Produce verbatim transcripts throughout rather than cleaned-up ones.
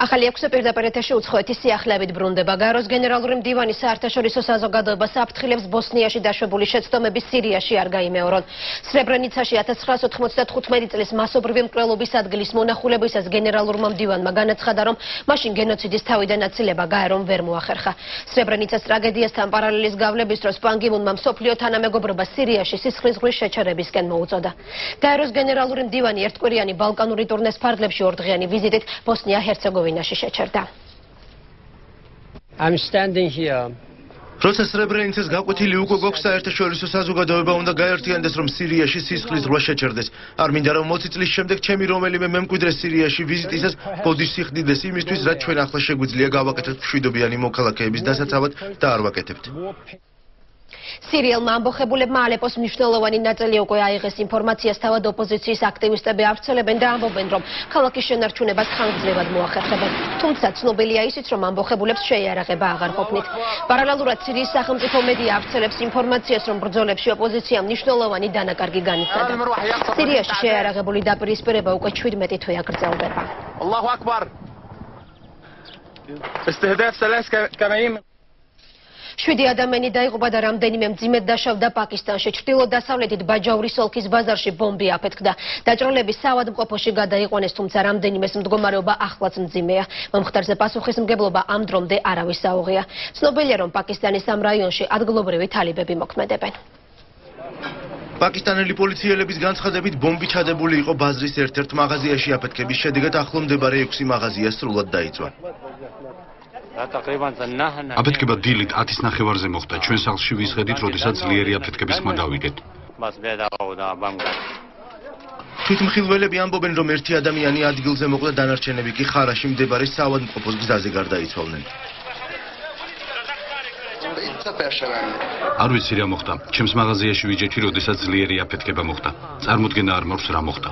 ახალი ექვსი პირდაპირ ეთერში უცხოეთის სიახლეებით ბრუნდება. გაეროს გენერალური მდივანი საერთაშორისო საზოგადოებას აფრთხილებს ბოსნიაში დაშვებული შეცდომები სირიაში არ გაიმეორონ. სრებრენიცაში ათას ცხრაას ოთხმოცდათხუთმეტი წლის მასობრივი მკვლელობის ადგილის მონახულებისას გენერალურმა მდივანმა განაცხადა, რომ მაშინ გენოციდის თავიდან აცილება გაერომ ვერ მოახერხა. სრებრენიცას ტრაგედიასთან პარალელის გავლების დროს პან კი მუნმა მსოფლიო თანამეგობრობა სირიაში სისხლისღვრის შეჩერებისკენ მოუწოდა. გაეროს გენერალური მდივანი ერთკვირიანი ბალკანური ტურნეს ფარგლებში ორდღიანი ვიზიტით ბოსნია-ჰერცეგოვინაში შეჩერდა. I'm standing here. როცა სრებრენიცას გაკვეთილი უკვე გვაქვს, საერთაშორისო საზოგადოება უნდა გაერთიანდეს, რომ სირიაში სისხლის ზღვა შეჩერდეს. არ მინდა რომ ოცი წლის შემდეგ ჩემი რომელიმე მემკვიდრე სირიაში ვიზიტისას ბოდიშს სიხდიდეს იმისთვის, რაც ჩვენ ახლა შეგვიძლია გავაკეთოთ მშვიდობიანი მოქალაქეების დასაცავად და არ ვაკეთებთ. სირიელმა ამბოხებულებმა ალეპოს მნიშვნელოვანი ნაწილი უკვე აიღეს. ინფორმაციას თავად ოპოზიციის აქტივისტები ავრცელებენ და ამბობენ, რომ ქალაქის შენარჩუნებას ხანგრძლივად მოახერხებენ. თუმცა ცნობილია ისიც, რომ ამბოხებულებს შეიარაღება აღარ ყოფნით. პარალელურად სირიის სახელმწიფო მედია ავრცელებს ინფორმაციას, რომ ბრძოლებში ოპოზიციამ მნიშვნელოვანი დანაკარგი განიცადა. სირიაში შეიარაღებული დაპირისპირება უკვე ჩვიდმეტი თვეა გრძელდება. ალლაჰუ აკბარ. استهداف ثلاث كمائن შვიდი ადამიანი დაიღუპა და რამდენიმე მძიმედ დაშავდა პაკისტანში. ჩრდილო-დასავლეთით ბაჯაურის ოლქის ბაზარში ბომბი აფეთქდა. დაჭრილები საავადმყოფოში გადაიყვანეს, თუმცა რამდენიმეს მდგომარეობა ახლაც მძიმეა. მომხდარზე პასუხისმგებლობა ამ დრომდე არავის აუღია. ცნობილია, რომ პაკისტანის ამ რაიონში ადგილობრივი თალიბები მოქმედებენ. პაკისტანელი პოლიციელების განცხადებით ბომბი ჩადებული იყო ბაზრის ერთ-ერთ მაღაზიაში. აფეთქების შედეგად ახლო მდებარე ექვსი მაღაზია სრულად დაიწვა. აფეთქება დილით ათის ნახევარზე მოხდა. ჩვენ სახლში ვისხედით, როდესაც ძლიერი აფეთქების ხმა დავიგეთ. თვითმხილველები ამბობენ, რომ ერთი ადამიანი ადგილზე მოკვდა, დანარჩენები კი ხარაში მდებარე საავადმყოფოს გზაზე გარდაიცვალნენ. არ ვიცი რა მოხდა. ჩემს მაღაზიაში ვიჯექი, როდესაც ძლიერი აფეთქება მოხდა. წარმოდგენა არ მაქვს რა მოხდა.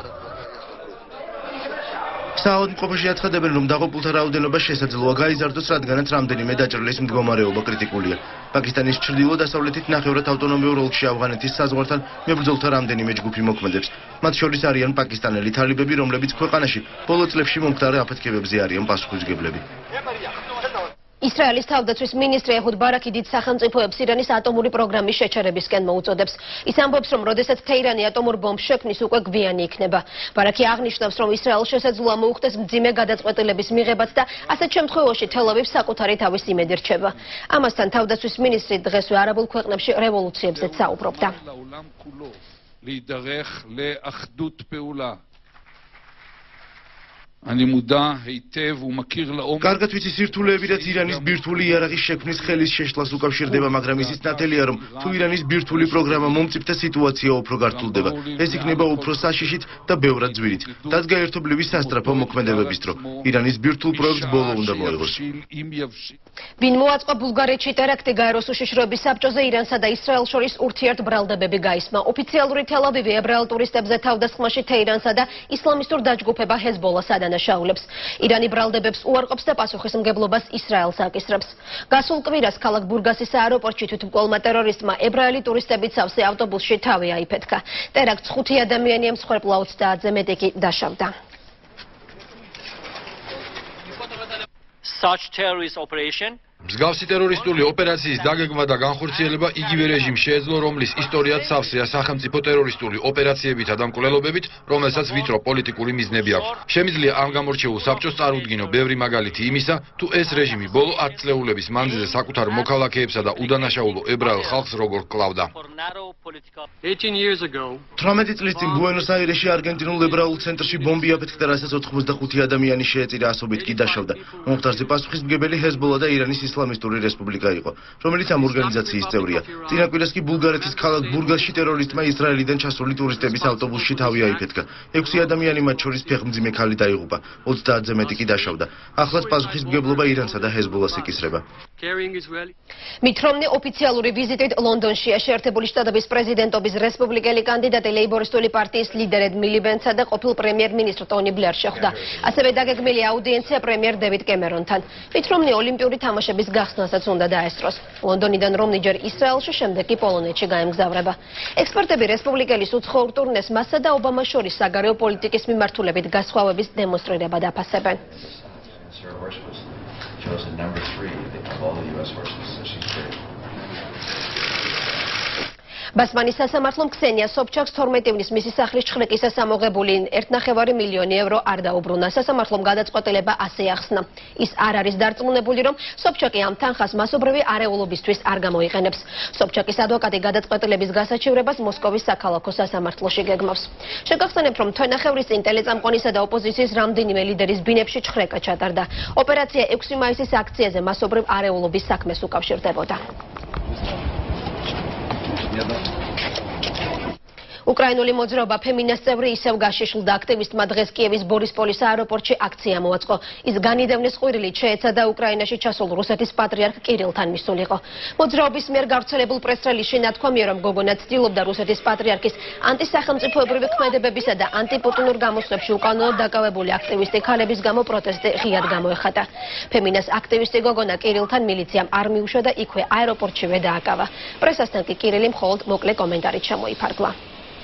საავადმყოფოში აცხადებენ, რომ დაღუპულთა რაოდენობა შესაძლოა გაიზარდოს, რადგანაც რამდენიმე დაჭრილის მდგომარეობა კრიტიკულია. პაკისტანის ჩრდილო-დასავლეთით ნახევრად ავტონომიურ ოლქში ავღანეთის საზღვართან მებრძოლთა რამდენიმე ჯგუფი მოქმედებს. მათ შორის არიან პაკისტანელი თალიბები, რომლებიც ქვეყანაში ბოლო წლებში მომხდარ აფეთქებებზე არიან პასუხისმგებლები. ისრაელის თავდაცვის მინისტრი ეჰუდ ბარაკი დიდ სახელმწიფოებს ირანის ატომური პროგრამის შეჩერებისკენ მოუწოდებს. ის ამბობს, რომ როდესაც თეირანი ატომურ ბომბს შექმნის, უკვე გვიანი იქნება. ბარაკი აღნიშნავს, რომ ისრაელს შესაძლოა მოუხდეს მძიმე გადაწყვეტილების მიღებაც და ასეთ შემთხვევაში თელ-ავივს საკუთარი თავის იმედი რჩება. ამასთან თავდაცვის მინისტრი დღესვე არაბულ ქვეყნებში რევოლუციებზეც საუბრობდა. კარგად ვიცი სირთულეები, რაც ირანის ბირთვული იარაღის შექმნის ხელის შეშლას უკავშირდება, მაგრამ ისიც ნათელია, რომ თუ ირანის ბირთვული პროგრამა მომწიფდა, სიტუაცია უფრო გართულდება. ეს იქნება უფრო საშიშით და ბევრად ძვირით. დადგა ერთობლივი სასტრაფო მოქმედებების დრო. ირანის ბირთვულ პროექტს ბოლო უნდა მოეღოს. ვინ მოაწყო ბულგარეთში ტერაქტი, გაეროს უშიშროების საბჭოზე ირანსა და ისრაელს შორის ურთიერთბრალდებები გაისმა. ოფიციალური თელ-ავივი ებრაელ ტურისტებზე თავდასხმაში თეირანსა და ისლამისტურ დაჯგუფება ჰეზბოლას ადანაშაულებს. ირანი ბრალდებებს უარყოფს და პასუხისმგებლობას ისრაელს აკისრებს. გასულ კვირას ქალაქ ბურგასის აეროპორტში თვითმკვლელმა ტერორისტმა ებრაელი ტურისტებით სავსე ავტობუსში თავი აიფეთქა. ტერაქტს ხუთი ადამიანი ემსხვერპლა, ოცდაათზე მეტი კი დაშავდა. Such terrorist operation მსგავსი ტერორისტული ოპერაციის დაგეგმა და განხორციელება იგივე რეჟიმს შეეძლო, რომლის ისტორიაც სავსეა სახელმწიფო ტერორისტული ოპერაციებითა და მკვლელობებით, რომელსაც ვიწრო პოლიტიკური მიზნები აქვს. შემიძლია ამ გამორჩეულ საბჭოს წარუდგინო ბევრი მაგალითი იმისა, თუ ეს რეჟიმი ბოლო ათ წლეულების მანძილზე საკუთარ მოქალაქეებსა და უდანაშაულო ებრაელ ხალხს როგორ კლავდა. თვრამეტი წლის წინ ბუენოს-აირესში არგენტინულ ებრაულ ცენტრში ბომბი აფეთქდა, რასაც ოთხმოცდახუთი ადამიანი შეეწირა, ასობით კი დაშავდა. მომხდარზე პასუხისმგებელი ჰეზბოლა და ირანის ისლამისტური რესპუბლიკა იყო, რომელიც ამ ორგანიზაციის წევრია. წინა კვირას კი ბულგარეთის ქალაქ ბურგასში ტერორისტმა ისრაელიდან ჩასული ტურისტების ავტობუსში თავი აიფეთქა. ექვსი ადამიანი, მათ შორის ფეხმძიმე ქალი დაიღუპა, ოცდაათზე მეტი კი დაშავდა. ახლაც პასუხისმგებლობა ირანსა და ჰეზბოლას იკისრება. მითრომნი ოფიციალური ვიზიტით ლონდონშია. შეერთებული შტატების პრეზიდენტობის რესპუბლიკელი კანდიდატი ლეიბორისტული პარტიის ლიდერ მილიბენსა და ყოფილ პრემიერ-მინისტრ ტონი ბლერს შეხვდა. ასევე დაგეგმილი აუდიენცია პრემიერ დევიდ კემერონთან. მითრომნი ოლიმპიური თამაშების გახსნასაც უნდა დაესწროს. ლონდონიდან რომნი ჯერ ისრაელში, შემდეგ კი პოლონეთში გაემგზავრება. ექსპერტები რესპუბლიკელის უცხოურ ტურნეს მასა და ობამას შორის საგარეო პოლიტიკის მიმართულებით გასხვავების დემონსტრირებად აფასებენ. Because her horse was chosen number three of all the U S horses, so she's great. ბასმანის სასამართლომ ქსენია სოფჩაკს თორმეტი ივნის მისი სახლის ჩხრეკისას ამოღებული ერთი ნახევარი მილიონი ევრო არ დაუბრუნა. სასამართლომ გადაწყვეტილება ასე ახსნა. ის არ არის დარწმუნებული, რომ სოფჩაკი ამ თანხას მასობრივი არეულობისთვის არ გამოიყენებს. სოფჩაკის ადვოკატი გადაწყვეტილების გასაჩივრებას მოსკოვის საქალაქო სასამართლოში გეგმავს. შეგახსენებთ, რომ თვენახევრის წინ ტელეწამყვანისა და ოპოზიციის რამდენიმე ლიდერის ბინებში ჩხრეკა ჩატარდა. ოპერაცია ექვსი მაისის აქციაზე მასობრივ არეულობის საქმეს უკავშირდებოდა. უკრაინული მოძრაობა ფემინას წევრი ისევ გაშიშლდა. აქტივისტმა დღეს კიევის ბორისპოლის აეროპორტში აქცია მოაწყო. ის განიდევნეს ყვირილით შეეცადა უკრაინაში ჩასულ რუსეთის პატრიარქ კირილთან მისულიყო. მოძრაობის მიერ გავრცელებულ პრესრელისში ნათქვამია, რომ გოგონა ცდილობდა რუსეთის პატრიარქის ანტისახელმწიფოებრივი ქმედებებისა და ანტიპუტინურ გამოსვლებში უკანონოდ დაკავებული აქტივისტი ქალების გამო პროტესტი ღიად გამოეხატა. ფემინას აქტივისტი გოგონა კირილთან მილიციამ არ მიუშვა და იქვე აეროპორტშივე დააკავა. პრესასთან კი კირილი მხოლოდ მოკლე კომენტარით ჩამოიფარგლა.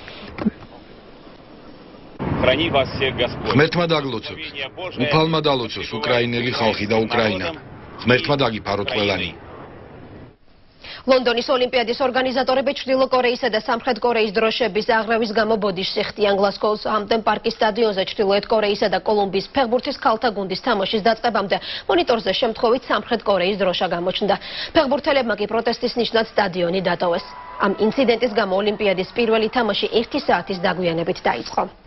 ღმერთმა დაგლოცოთ, უფალმა დალოცოს უკრაინელი ხალხი და უკრაინა. ღმერთმა დაგიფაროთ ყველანი. ლონდონის ოლიმპიადის ორგანიზატორები ჩრდილო კორეისა და სამხრეთ კორეის დროშების აღრევის გამო ბოდიშს იხდიან. გლასგოუს ჰამპტონ პარკის სტადიონზე ჩრდილოეთ კორეისა და კოლუმბიის ფეხბურთის ქალთა გუნდის თამაშის დაწყებამდე მონიტორზე შემთხვევით სამხრეთ კორეის დროშა გამოჩნდა. ფეხბურთელებმა კი პროტესტის ნიშნად სტადიონი დატოვეს. ამ ინციდენტის გამო ოლიმპიადის პირველი თამაში ერთი საათის დაგვიანებით დაიწყო.